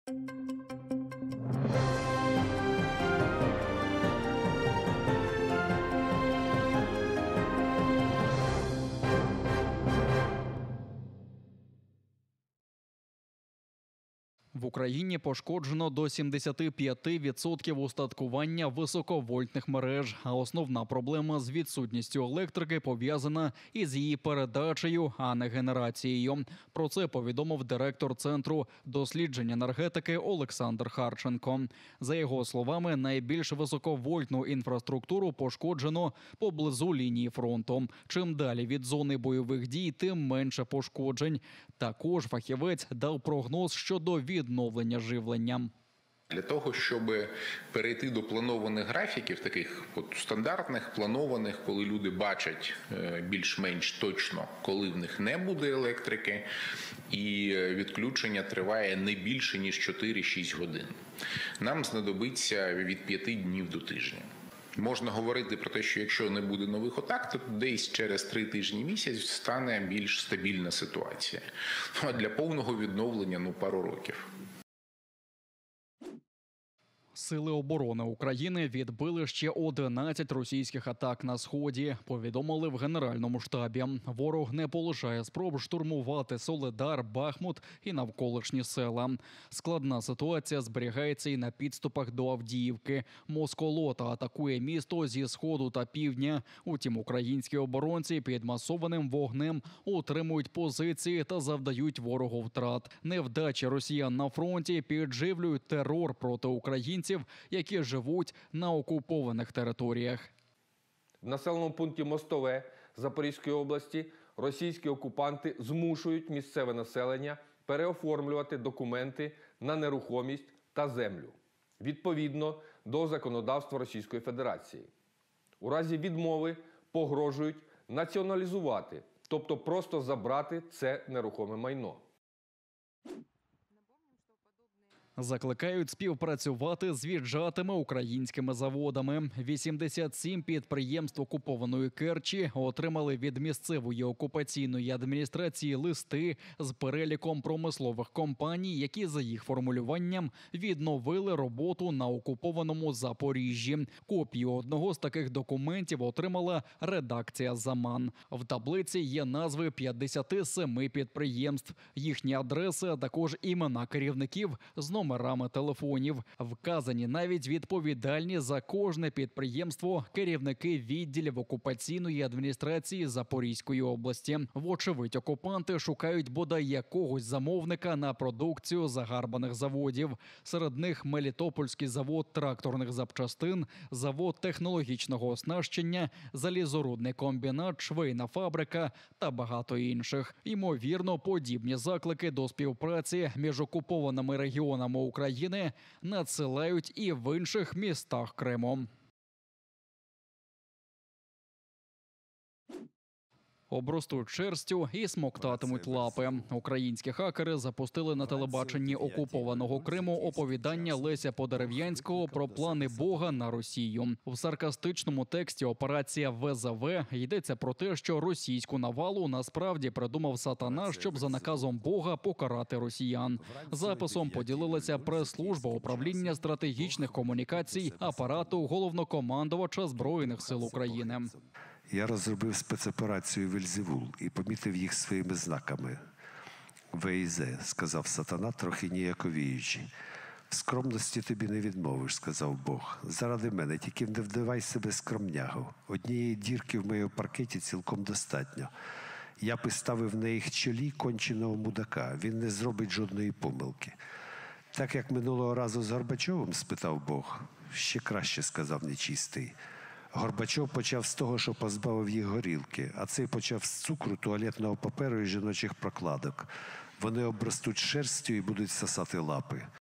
В Україні пошкоджено до 75% устаткування високовольтних мереж, а основна проблема з відсутністю електрики пов'язана із її передачею, а не генерацією. Про це повідомив директор Центру досліджень енергетики Олександр Харченко. За його словами, найбільш високовольтну інфраструктуру пошкоджено поблизу лінії фронту. Чим далі від зони бойових дій, тим менше пошкоджень. Також фахівець дав прогноз щодо відновлення живлення. Для того, щоб перейти до планованих графіків, таких стандартних, планованих, коли люди бачать більш-менш точно, коли в них не буде електрики, і відключення триває не більше, ніж 4-6 годин. Нам знадобиться від 5 днів до тижня. Можна говорити про те, що якщо не буде нових атак, то десь через 3 тижні-місяць стане більш стабільна ситуація. А для повного відновлення пару років. Сили оборони України відбили ще 11 російських атак на Сході, повідомили в Генеральному штабі. Ворог не полишає спроб штурмувати Солидар, Бахмут і навколишні села. Складна ситуація зберігається і на підступах до Авдіївки. Москолота атакує місто зі сходу та півдня. Утім, українські оборонці під масованим вогнем утримують позиції та завдають ворогу втрат. Невдачі росіян на фронті підживлюють терор проти українців, які живуть на окупованих територіях. В населеному пункті Мостове Запорізької області російські окупанти змушують місцеве населення переоформлювати документи на нерухомість та землю відповідно до законодавства Російської Федерації. У разі відмови погрожують націоналізувати, тобто просто забрати це нерухоме майно. Закликають співпрацювати з віджатими українськими заводами. 87 підприємств окупованої Керчі отримали від місцевої окупаційної адміністрації листи з переліком промислових компаній, які, за їх формулюванням, відновили роботу на окупованому Запоріжжі. Копію одного з таких документів отримала редакція «Заман». В таблиці є назви 57 підприємств, їхні адреси, а також імена керівників з номерами телефонів. Вказані навіть відповідальні за кожне підприємство керівники відділів окупаційної адміністрації Запорізької області. Вочевидь, окупанти шукають бодай якогось замовника на продукцію загарбаних заводів. Серед них Мелітопольський завод тракторних запчастин, завод технологічного оснащення, залізорудний комбінат, швейна фабрика та багато інших. Ймовірно, подібні заклики до співпраці між окупованими регіонами України надсилають і в інших містах Криму. Обростуть шерстю і смоктатимуть лапи. Українські хакери запустили на телебаченні окупованого Криму оповідання Леся Подерев'янського про плани Бога на Росію. В саркастичному тексті «Операція ВЗВ» йдеться про те, що російську навалу насправді придумав сатана, щоб за наказом Бога покарати росіян. Записом поділилася прес-служба управління стратегічних комунікацій апарату головнокомандувача Збройних сил України. Я розробив спецоперацію «Вельзевул» і помітив їх своїми знаками. «ВІЗ», – сказав сатана, трохи ніяковіючи. «В скромності тобі не відмовиш», – сказав Бог. «Заради мене, тільки не вдавай себе скромнягу. Однієї дірки в моєму паркеті цілком достатньо. Я поставив на їх чолі конченого мудака. Він не зробить жодної помилки». «Так, як минулого разу з Горбачовим?» – спитав Бог. «Ще краще», – сказав нечистий. Горбачов почав з того, що позбавив їх горілки, а цей почав з цукру, туалетного паперу і жіночих прокладок. Вони обростуть шерстю і будуть сосати лапи.